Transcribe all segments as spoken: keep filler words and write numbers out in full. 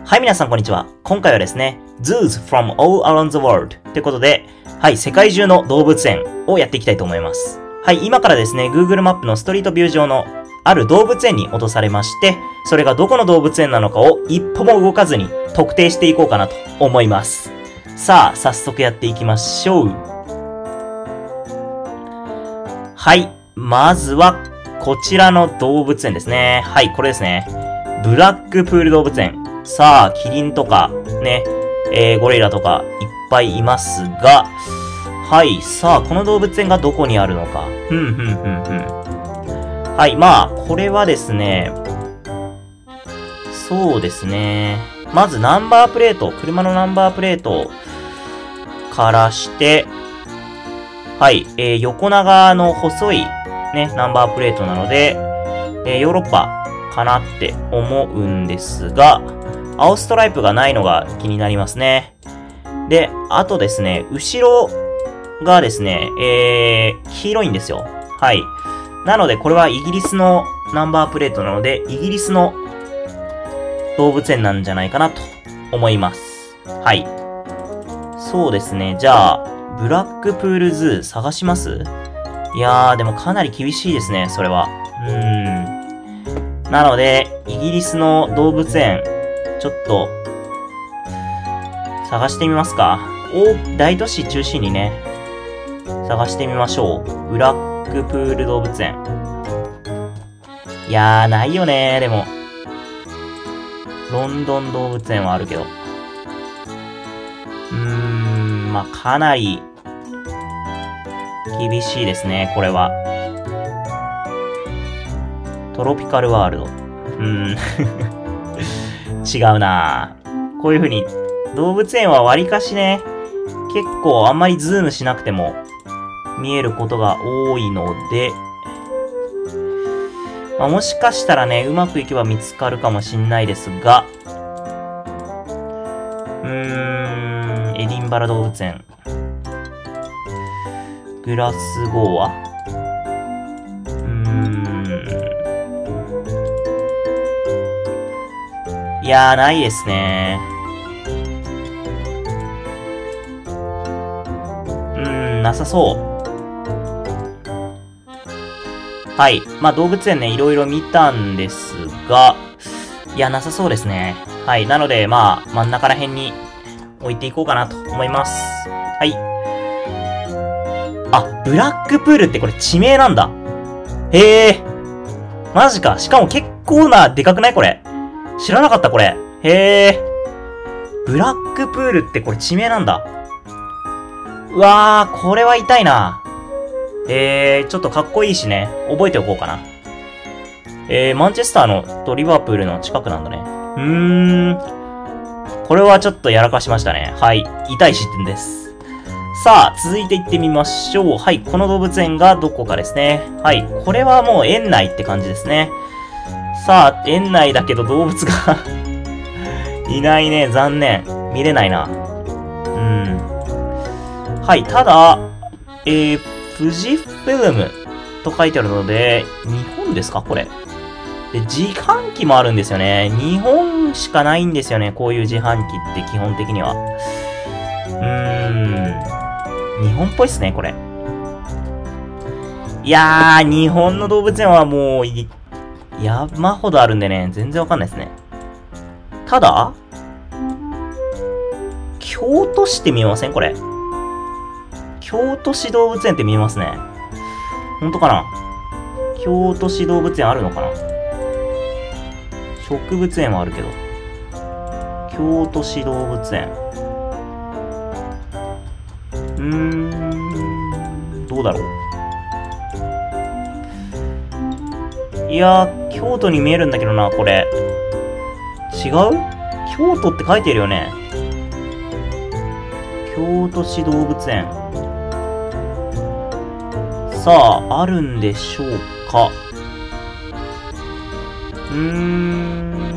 はい、皆さんこんにちは。今回はですね、Zoos from all around the world ということで、はい、世界中の動物園をやっていきたいと思います。はい、今からですね、Google マップのストリートビュー上のある動物園に落とされまして、それがどこの動物園なのかを一歩も動かずに特定していこうかなと思います。さあ、早速やっていきましょう。はい、まずはこちらの動物園ですね。はい、これですね。ブラックプール動物園。さあ、キリンとか、ね、えー、ゴリラとかいっぱいいますが、はい、さあ、この動物園がどこにあるのか。ふんふんふんふん。はい、まあ、これはですね、そうですね。まずナンバープレート、車のナンバープレートからして、はい、えー、横長の細い、ね、ナンバープレートなので、えー、ヨーロッパかなって思うんですが、青ストライプがないのが気になりますね。で、あとですね、後ろがですね、えー、黄色いんですよ。はい。なので、これはイギリスのナンバープレートなので、イギリスの動物園なんじゃないかなと思います。はい。そうですね。じゃあ、ブラックプールズー探します？いやー、でもかなり厳しいですね、それは。うーん。なので、イギリスの動物園、ちょっと、探してみますか。大、大都市中心にね、探してみましょう。ブラックプール動物園。いやー、ないよねー、でも。ロンドン動物園はあるけど。うーん、まあ、かなり、厳しいですね、これは。トロピカルワールド。うーん。違うなぁ。こういう風に、動物園は割かしね、結構あんまりズームしなくても見えることが多いので、まあ、もしかしたらね、うまくいけば見つかるかもしんないですが、うーん、エディンバラ動物園。グラスゴーア。うーん。いやー、ないですね。うーん、なさそう。はい。まあ、動物園ね、いろいろ見たんですが、いや、なさそうですね。はい。なので、まあ、真ん中ら辺に置いていこうかなと思います。はい。あ、ブラックプールってこれ地名なんだ。へえ。マジか。しかも結構な、でかくないこれ。知らなかったこれ。へえ。ブラックプールってこれ地名なんだ。うわー、これは痛いな。えー、ちょっとかっこいいしね。覚えておこうかな。えー、マンチェスターのとリバープールの近くなんだね。うーん。これはちょっとやらかしましたね。はい。痛い失点です。さあ、続いて行ってみましょう。はい。この動物園がどこかですね。はい。これはもう園内って感じですね。さあ、園内だけど動物がいないね。残念。見れないな。うん。はい。ただ、えー、富士フィルムと書いてあるので、日本ですかこれ。で、自販機もあるんですよね。日本しかないんですよね。こういう自販機って基本的には。うーん。日本っぽいっすね、これ。いやー、日本の動物園はもう、山ほどあるんでね、全然わかんないですね。ただ、京都市って見えませんこれ。京都市動物園って見えますね。ほんとかな京都市動物園あるのかな植物園はあるけど。京都市動物園。うーん、どうだろう。いやー、京都に見えるんだけどな、これ。違う？京都って書いてるよね。京都市動物園。さあ、あるんでしょうか。うーん。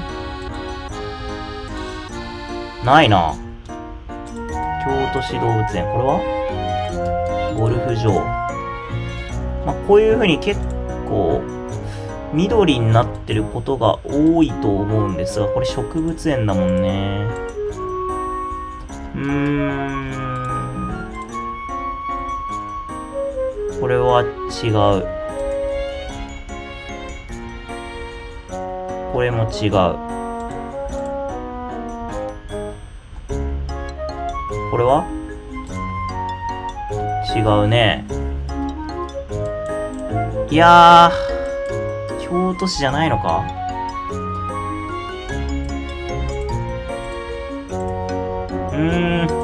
ないな。京都市動物園。これはゴルフ場。まあ、こういう風に結構、 緑になってることが多いと思うんですが、これ植物園だもんね。うーん。これは違う。これも違う。これは違うね。いやー、京都市じゃないのか？うーん。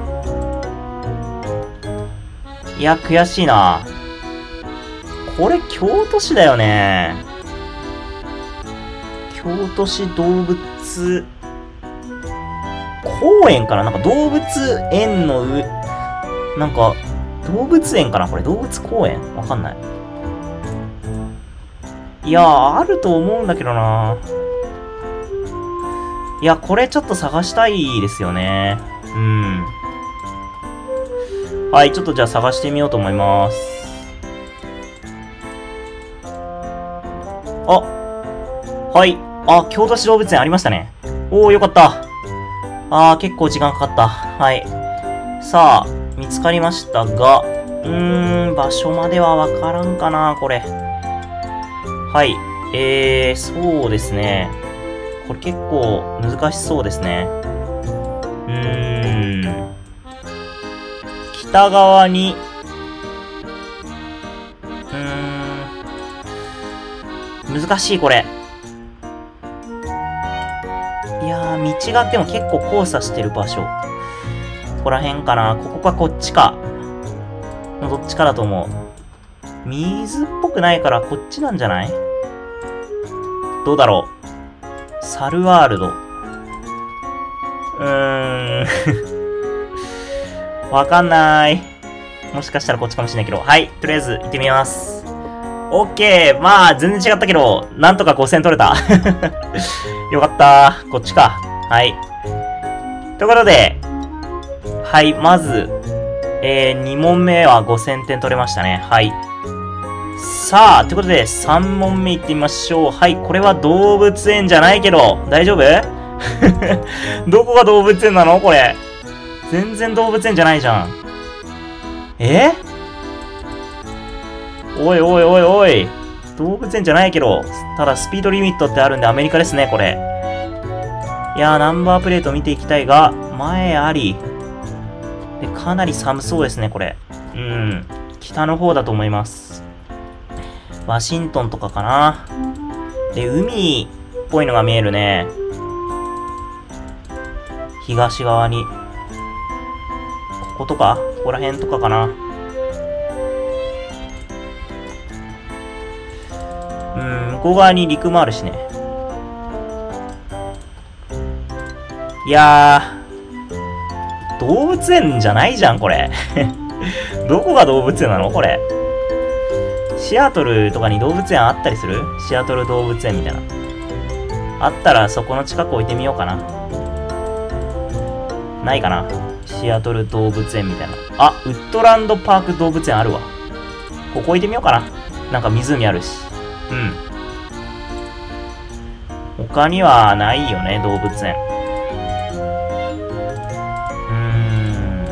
いや、悔しいな。これ京都市だよね。京都市動物公園かな？なんか動物園の上、なんか動物園かな？これ動物公園？わかんない。いやー、あると思うんだけどな。いや、これちょっと探したいですよね。うん。はい、ちょっとじゃあ探してみようと思います。あ、はい。あ、京都市動物園ありましたね。おー、よかった。あー、結構時間かかった。はい。さあ、見つかりましたが、うーん、場所まではわからんかな、これ。はい。えー、そうですね。これ結構難しそうですね。うーん。北側に、うーん。難しい、これ。いやー、道がでも結構交差してる場所。ここら辺かな。ここかこっちか。どっちかだと思う。水っぽくないからこっちなんじゃない？どうだろう。サルワールド。うーん。わかんない。もしかしたらこっちかもしれないけど。はい。とりあえず行ってみます。オッケー。まあ、全然違ったけど、なんとかごせん取れた。よかった。こっちか。はい。ということで、はい。まず、えー、に問目はごせんてん取れましたね。はい。さあ、ということで、さん問目いってみましょう。はい。これは動物園じゃないけど、大丈夫？どこが動物園なの？これ。全然動物園じゃないじゃん。え？おいおいおいおい。動物園じゃないけど、ただスピードリミットってあるんでアメリカですね、これ。いやー、ナンバープレート見ていきたいが、前あり。で、かなり寒そうですね、これ。うん。北の方だと思います。ワシントンとかかな。で、海っぽいのが見えるね。東側に。こことか？ここら辺とかかな。うん、向こう側に陸もあるしね。いやー、動物園じゃないじゃん、これ。どこが動物園なの？これ。シアトルとかに動物園あったりする？シアトル動物園みたいな。あったらそこの近く置いてみようかな。ないかな？シアトル動物園みたいな。あ、ウッドランドパーク動物園あるわ。ここ置いてみようかな。なんか湖あるし。うん。他にはないよね、動物園。うーん。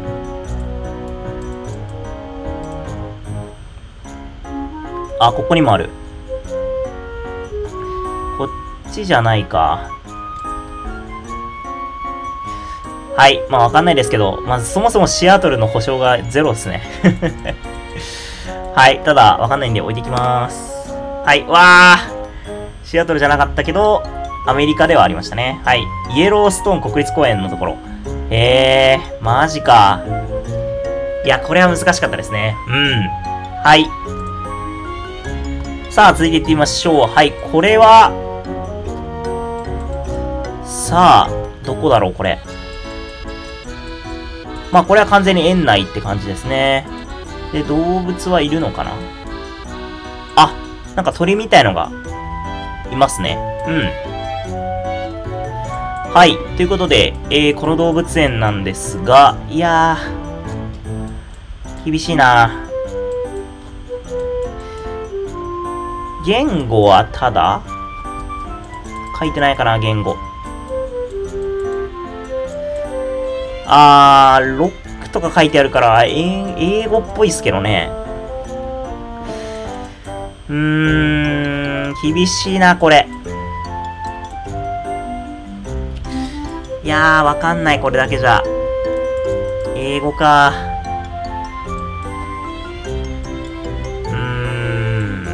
あ、ここにもある。こっちじゃないか。はい。まあわかんないですけど、まずそもそもシアトルの保証がゼロですね。はい。ただ、わかんないんで置いていきます。はい。わー。シアトルじゃなかったけど、アメリカではありましたね。はい。イエローストーン国立公園のところ。えー、マジか。いや、これは難しかったですね。うん。はい。さあ、続いていってみましょう。はい。これは、さあ、どこだろう、これ。まあ、これは完全に園内って感じですね。で、動物はいるのかな？あ、なんか鳥みたいのがいますね。うん。はい。ということで、えー、この動物園なんですが、いやー、厳しいな。 言語はただ書いてないかな、言語。あー、ロックとか書いてあるから、えー、英語っぽいっすけどね。うーん、厳しいな、これ。いやー、わかんない、これだけじゃ。英語か。うーん。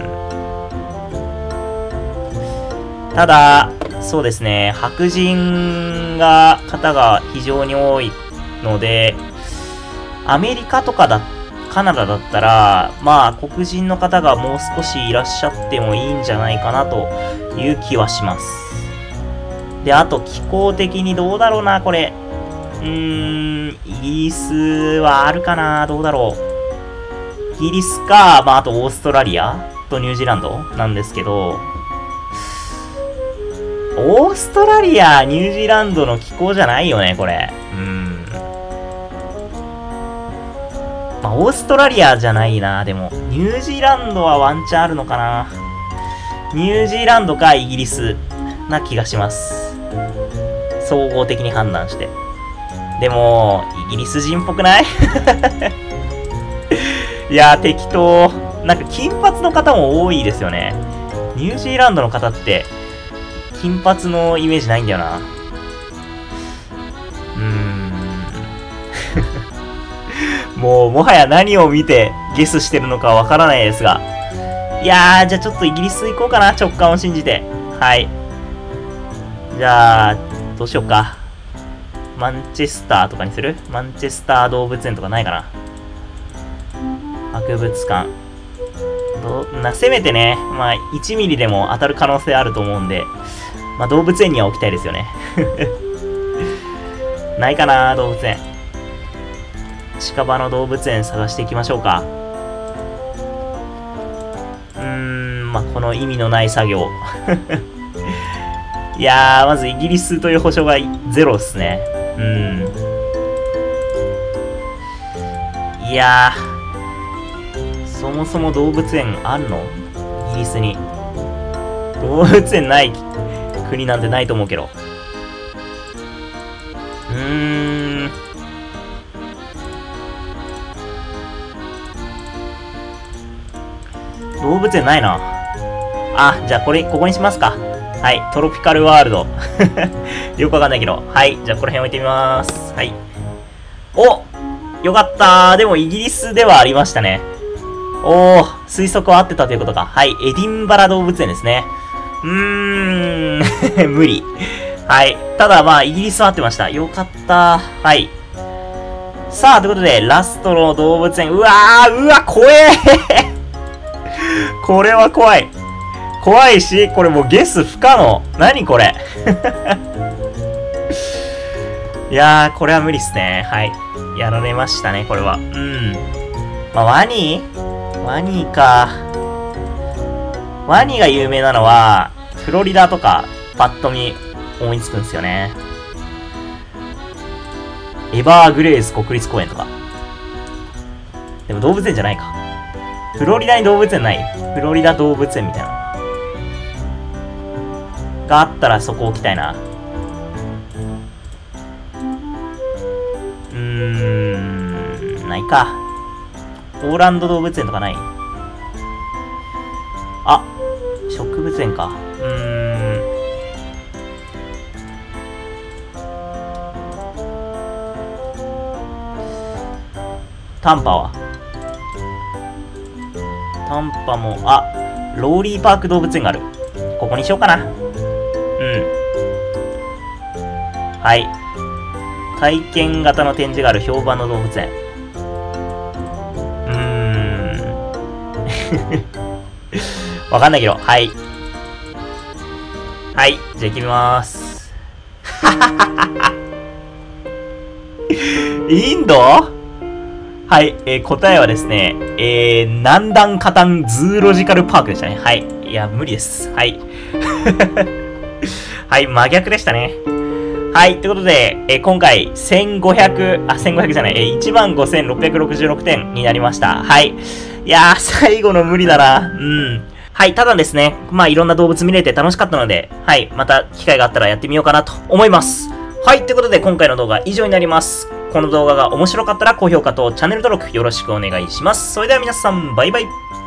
ただ、そうですね、白人が、方が非常に多いので、アメリカとかだ、カナダだったら、まあ、黒人の方がもう少しいらっしゃってもいいんじゃないかなという気はします。で、あと気候的にどうだろうな、これ。うーん、イギリスはあるかな、どうだろう。イギリスか、まあ、あとオーストラリアとニュージーランドなんですけど、オーストラリア、ニュージーランドの気候じゃないよね、これ。うん。まあ、オーストラリアじゃないな、でも。ニュージーランドはワンチャンあるのかな。ニュージーランドかイギリスな気がします。総合的に判断して。でも、イギリス人っぽくないいやー、適当。なんか金髪の方も多いですよね。ニュージーランドの方って、金髪のイメージないんだよな。うーん。もう、もはや何を見てゲスしてるのかわからないですが。いやー、じゃあちょっとイギリス行こうかな。直感を信じて。はい。じゃあ、どうしようか。マンチェスターとかにする？マンチェスター動物園とかないかな。博物館。どな、せめてね、まあ、いちミリでも当たる可能性あると思うんで、まあ、動物園には置きたいですよね。ないかな、動物園。近場の動物園探していきましょうか。うーん、まあ、この意味のない作業。いやー、まずイギリスという保証がゼロっすね。うん。いやー、そもそも動物園あんの？イギリスに。動物園ない国なんてないと思うけど。うーん。動物園ないな。あ、じゃあこれ、ここにしますか。はい、トロピカルワールド。よくわかんないけど。はい、じゃあこの辺置いてみます。はい。お！よかったー。でもイギリスではありましたね。おー、推測は合ってたということか。はい、エディンバラ動物園ですね。うーん、無理。はい。ただまあ、イギリスは合ってました。よかったー。はい。さあ、ということで、ラストの動物園。うわー、うわ、怖えこれは怖い。怖いし、これもうゲス不可能。何これ。いやー、これは無理っすね。はい。やられましたね、これは。うん。まあ、ワニワニか。ワニが有名なのは、フロリダとか、パッと見、思いつくんですよね。エバーグレーズ国立公園とか。でも動物園じゃないか。フロリダに動物園ない？フロリダ動物園みたいな。があったらそこ置きたいな。うーん、ないか。オーランド動物園とかない？あ、植物園か。うーん。タンパはタンパも、あ、ローリーパーク動物園がある。ここにしようかな。うん。はい。体験型の展示がある評判の動物園。うーん。わかんないけど、はい。はい。じゃあ行きまーす。インド？はい、えー、答えはですね、えー、南段カタンズーロジカルパークでしたね。はい。いや、無理です。はい。はい、真逆でしたね。はい、ということで、えー、今回、せんごひゃく、あ、せんごひゃくじゃない、えー、いちまんごせんろっぴゃくろくじゅうろくてんになりました。はい。いやー、最後の無理だな。うん。 はい、ただですね、まあいろんな動物見れて楽しかったので、はい、また機会があったらやってみようかなと思います。はい、ということで今回の動画は以上になります。この動画が面白かったら高評価とチャンネル登録よろしくお願いします。それでは皆さん、バイバイ。